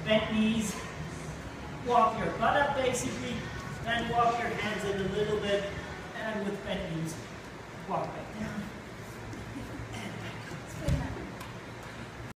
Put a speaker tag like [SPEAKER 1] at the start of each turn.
[SPEAKER 1] bent knees, walk your butt up basically, then walk your hands in a little bit, and with bent knees, walk back down.